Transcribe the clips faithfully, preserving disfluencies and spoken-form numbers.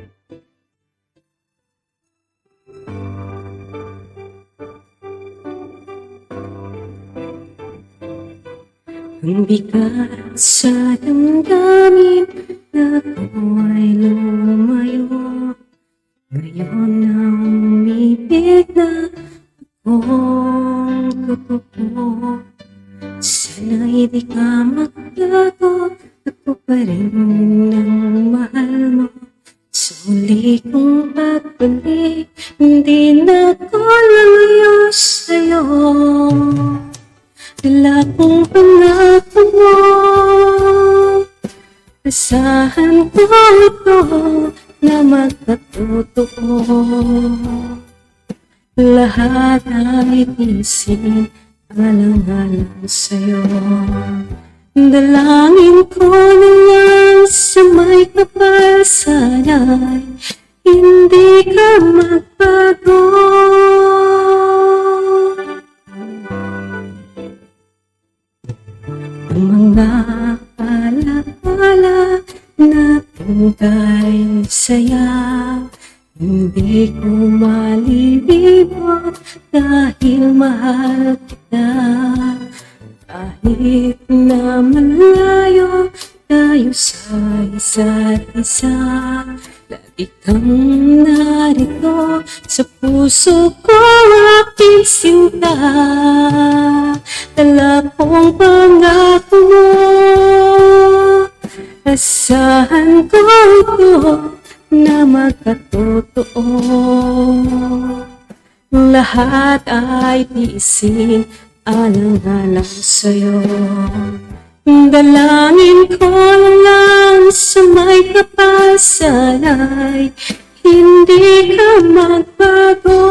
Ang bigat sa damdamin na ako'y lumayo. Ngayon na umibig na akong totoo. Sana'y di ka magbago, ako pa rin ang mahal mo. Suli kong pagbalik, hindi na ko lalayo sa'yo. Dala kong pangako mo, asahan ko ito na magkatotoo. Lahat ay tiisin, alang-alang sa'yo. Dalangin ko na lang sa may kapal, sana'y hindi ka magbago. Ang mga pala-pala natin kay saya, hindi ko malilibot dahil mahal kita. Kahit na malayo tayo sa isa't isa, lagi kang narito sa puso ko, aking sinta. Dala kong pangako mo, asahan ko ito na magkatotoo. Lahat ay tiisin, alang-alang sa'yo. Dalangin ko lang sa may kapal, sana'y hindi ka magbago.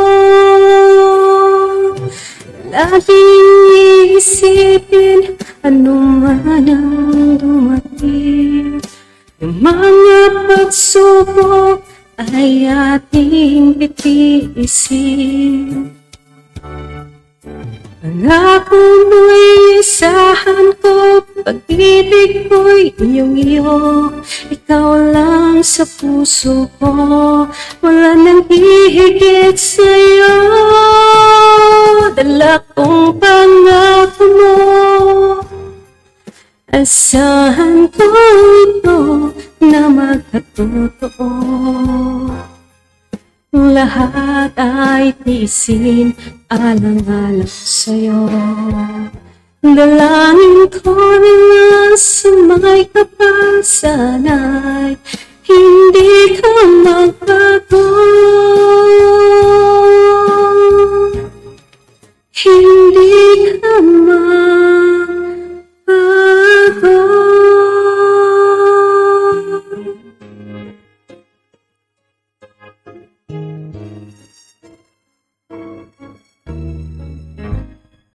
Laging iisipin ano man ang dumating. Yung mga pagsubok ay ating itiisin. Pangako mo'y isahan ko, pag-ibig ko'y iyong-iyo. Ikaw lang sa puso ko, wala nang hihigit sa'yo. Dala kong pangako mo, asahan ko ito na magkatotoo. Lahat ay tiisin, alang-alang sa'yo. Dalangin ko na lang sa may kapal, sana'y hindi ka magbago.